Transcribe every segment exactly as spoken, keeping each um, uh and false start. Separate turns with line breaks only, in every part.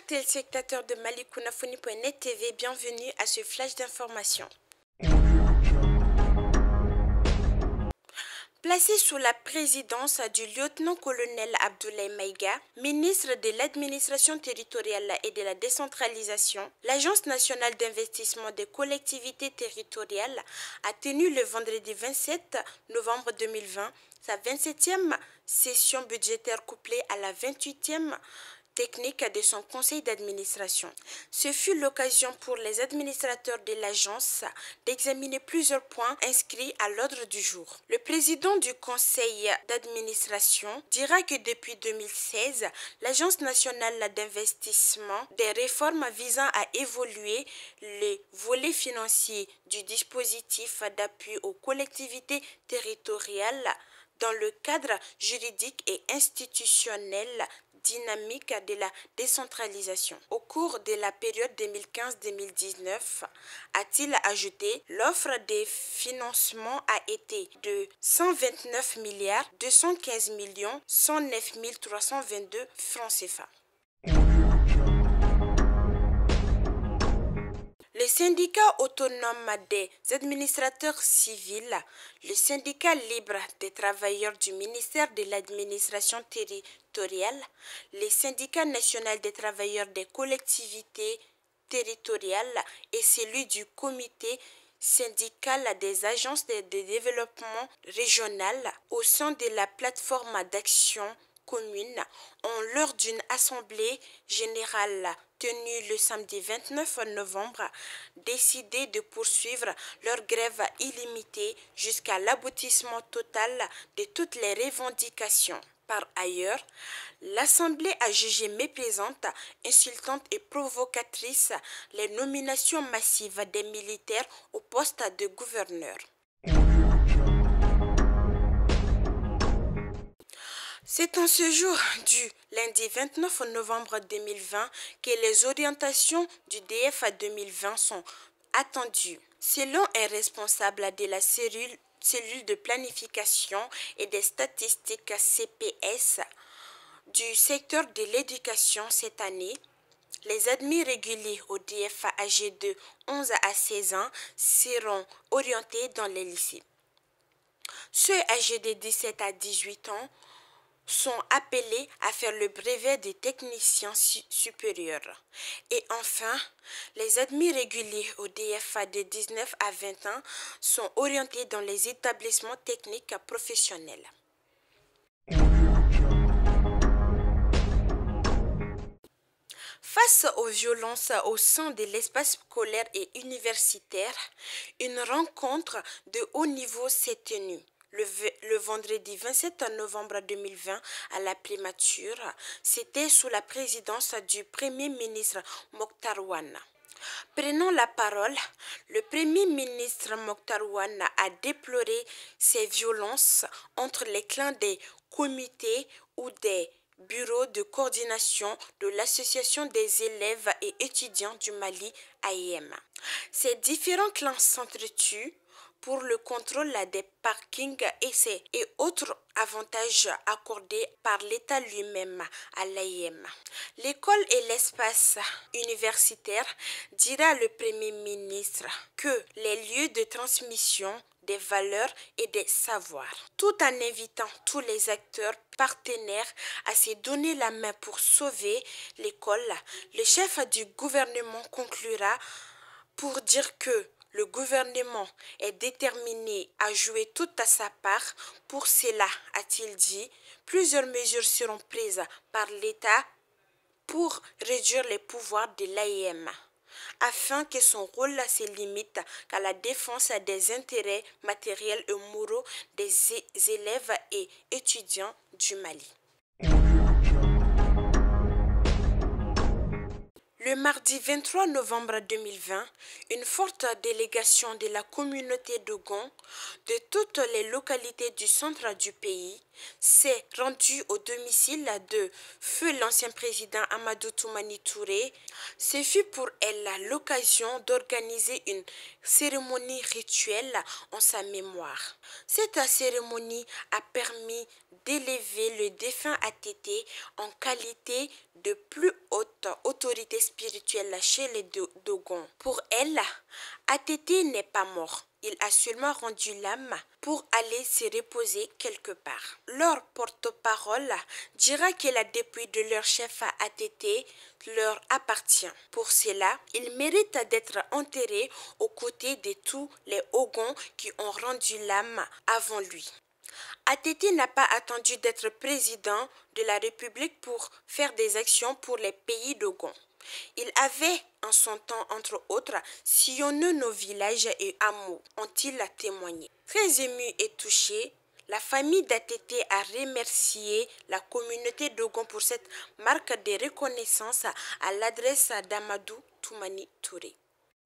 Chers téléspectateurs de Malikounafoni point net T V, bienvenue à ce flash d'information. Placé sous la présidence du lieutenant-colonel Abdoulaye Maïga, ministre de l'administration territoriale et de la décentralisation, l'Agence nationale d'investissement des collectivités territoriales a tenu le vendredi vingt-sept novembre deux mille vingt sa vingt-septième session budgétaire couplée à la vingt-huitième technique de son conseil d'administration. Ce fut l'occasion pour les administrateurs de l'agence d'examiner plusieurs points inscrits à l'ordre du jour. Le président du conseil d'administration dira que depuis deux mille seize, l'Agence nationale d'investissement des réformes visant à évoluer les volets financiers du dispositif d'appui aux collectivités territoriales dans le cadre juridique et institutionnel dynamique de la décentralisation. Au cours de la période deux mille quinze deux mille dix-neuf, a-t-il ajouté, l'offre des financements a été de cent vingt-neuf milliards deux cent quinze millions cent neuf mille trois cent vingt-deux francs C F A. Le syndicat autonome des administrateurs civils, le syndicat libre des travailleurs du ministère de l'administration territoriale, le syndicat national des travailleurs des collectivités territoriales et celui du comité syndical des agences de développement régional au sein de la plateforme d'action commune ont lors d'une assemblée générale tenue le samedi vingt-neuf novembre décidé de poursuivre leur grève illimitée jusqu'à l'aboutissement total de toutes les revendications. Par ailleurs, l'Assemblée a jugé méprisante, insultante et provocatrice les nominations massives des militaires au poste de gouverneur. C'est en ce jour du lundi vingt-neuf novembre deux mille vingt que les orientations du D F A deux mille vingt sont attendues. Selon un responsable de la cellule, cellule de planification et des statistiques C P S du secteur de l'éducation cette année, les admis réguliers au D F A âgés de onze à seize ans seront orientés dans les lycées. Ceux âgés de dix-sept à dix-huit ans sont appelés à faire le brevet des techniciens supérieurs. Et enfin, les admis réguliers au D F A de dix-neuf à vingt ans sont orientés dans les établissements techniques professionnels. Face aux violences au sein de l'espace scolaire et universitaire, une rencontre de haut niveau s'est tenue Le, le vendredi vingt-sept novembre deux mille vingt à la Primature. C'était sous la présidence du Premier ministre Mokhtar Ouane. Prenant la parole, le Premier ministre Mokhtar Ouane a déploré ces violences entre les clans des comités ou des bureaux de coordination de l'Association des élèves et étudiants du Mali, A E M. Ces différents clans s'entretuent pour le contrôle des parkings et, et autres avantages accordés par l'État lui-même à l'A E M. L'école et l'espace universitaire, dira le Premier ministre, que les lieux de transmission des valeurs et des savoirs, tout en invitant tous les acteurs partenaires à se donner la main pour sauver l'école. Le chef du gouvernement conclura pour dire que le gouvernement est déterminé à jouer toute à sa part. Pour cela, a-t-il dit, plusieurs mesures seront prises par l'État pour réduire les pouvoirs de l'A E M, afin que son rôle se limite qu'à la défense des intérêts matériels et moraux des élèves et étudiants du Mali. Le mardi vingt-trois novembre deux mille vingt, une forte délégation de la communauté Dogon de toutes les localités du centre du pays s'est rendue au domicile de feu l'ancien président Amadou Toumani Touré. Ce fut pour elle l'occasion d'organiser une cérémonie rituelle en sa mémoire. Cette cérémonie a permis d'élever le défunt A T T en qualité de plus haute autorité spirituelle chez les Dogons. Pour elle, A T T n'est pas mort. Il a seulement rendu l'âme pour aller se reposer quelque part. Leur porte-parole dira que la dépouille de leur chef A T T leur appartient. Pour cela, il mérite d'être enterré aux côtés de tous les Ogons qui ont rendu l'âme avant lui. A T T n'a pas attendu d'être président de la République pour faire des actions pour les pays Dogons. Il avait en son temps, entre autres, sillonné nos villages et hameaux, ont-ils témoigné. Très ému et touché, la famille d'A T T a remercié la communauté Dogon pour cette marque de reconnaissance à l'adresse d'Amadou Toumani Touré.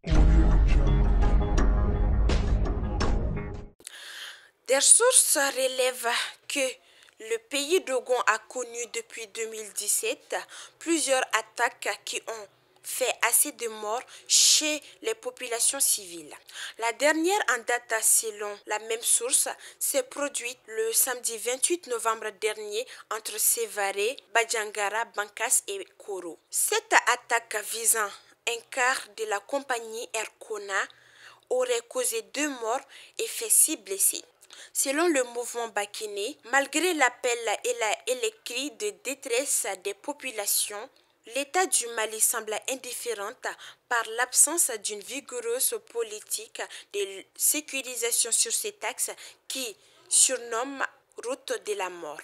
Des sources relèvent que le pays Dogon a connu depuis deux mille dix-sept plusieurs attaques qui ont fait assez de morts chez les populations civiles. La dernière en date, selon la même source, s'est produite le samedi vingt-huit novembre dernier entre Sévaré, Badjangara, Bankas et Koro. Cette attaque visant un quart de la compagnie Erkona aurait causé deux morts et fait six blessés. Selon le mouvement Bakiné, malgré l'appel et, la, et les cris de détresse des populations, l'État du Mali semble indifférent par l'absence d'une vigoureuse politique de sécurisation sur cet axe qui surnomme route de la mort.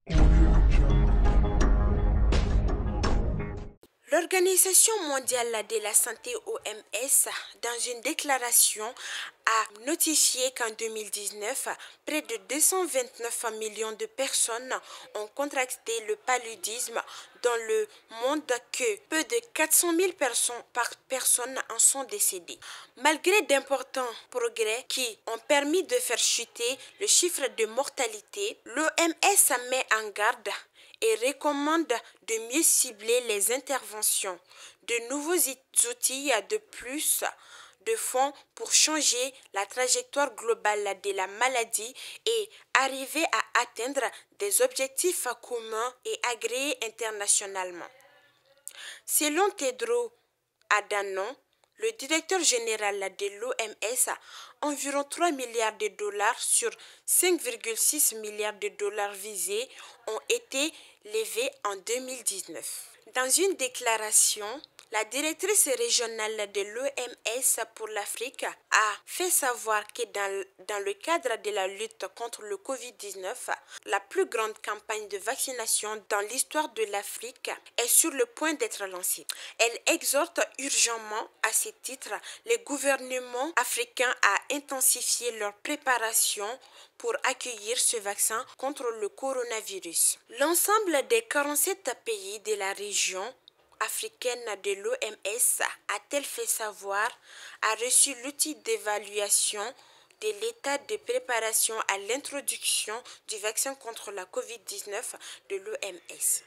L'Organisation mondiale de la santé O M S, dans une déclaration, a notifié qu'en deux mille dix-neuf, près de deux cent vingt-neuf millions de personnes ont contracté le paludisme dans le monde, que peu de quatre cent mille personnes, par personne en sont décédées. Malgré d'importants progrès qui ont permis de faire chuter le chiffre de mortalité, l'O M S met en garde et recommande de mieux cibler les interventions, de nouveaux outils de plus de fonds pour changer la trajectoire globale de la maladie et arriver à atteindre des objectifs communs et agréés internationalement. Selon Tedros Adhanom, le directeur général de l'O M S, environ trois milliards de dollars sur cinq virgule six milliards de dollars visés ont été levés en deux mille dix-neuf. Dans une déclaration, la directrice régionale de l'O M S pour l'Afrique a fait savoir que dans, dans le cadre de la lutte contre le covid dix-neuf, la plus grande campagne de vaccination dans l'histoire de l'Afrique est sur le point d'être lancée. Elle exhorte urgemment à ce titre les gouvernements africains à intensifier leur préparation pour accueillir ce vaccin contre le coronavirus. L'ensemble des quarante-sept pays de la région africaine de l'O M S, a-t-elle fait savoir, a reçu l'outil d'évaluation de l'état de préparation à l'introduction du vaccin contre la covid dix-neuf de l'O M S.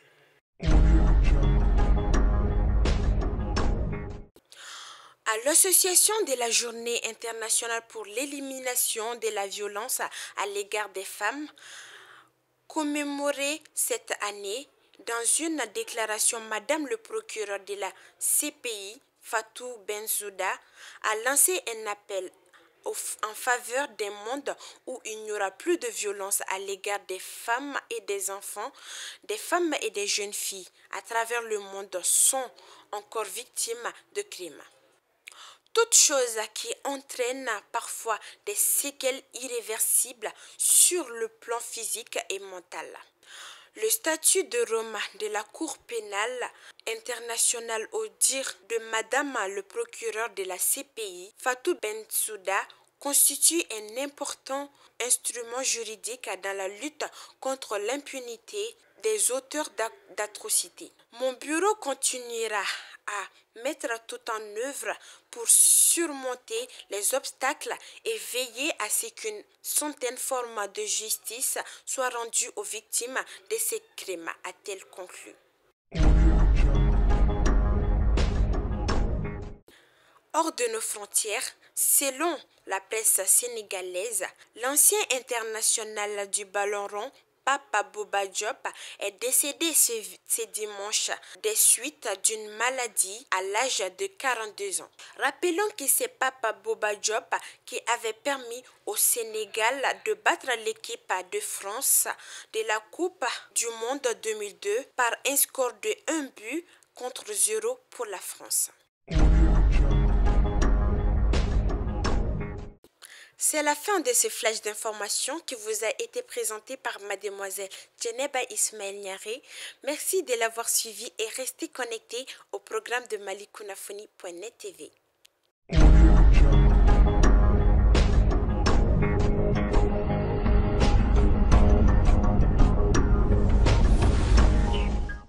À l'Association de la Journée internationale pour l'élimination de la violence à l'égard des femmes, commémorée cette année, dans une déclaration, Madame le procureur de la C P I, Fatou Bensouda, a lancé un appel en faveur d'un monde où il n'y aura plus de violence à l'égard des femmes et des enfants. Des femmes et des jeunes filles à travers le monde sont encore victimes de crimes. Toute chose qui entraîne parfois des séquelles irréversibles sur le plan physique et mental. Le statut de Rome de la Cour pénale internationale, au dire de Madame le procureur de la C P I, Fatou Bensouda, constitue un important instrument juridique dans la lutte contre l'impunité des auteurs d'atrocités. Mon bureau continuera à mettre tout en œuvre pour surmonter les obstacles et veiller à ce qu'une certaine forme de justice soit rendue aux victimes de ces crimes, a-t-elle conclu. Hors de nos frontières, selon la presse sénégalaise, l'ancien international du ballon rond Papa Bouba Diop est décédé ce, ce dimanche des suites d'une maladie à l'âge de quarante-deux ans. Rappelons que c'est Papa Bouba Diop qui avait permis au Sénégal de battre l'équipe de France de la Coupe du Monde deux mille deux par un score de un but contre zéro pour la France. C'est la fin de ce flash d'information qui vous a été présenté par mademoiselle Djeneba Ismaël Niaré. Merci de l'avoir suivi et restez connectés au programme de malikounafoni point net T V.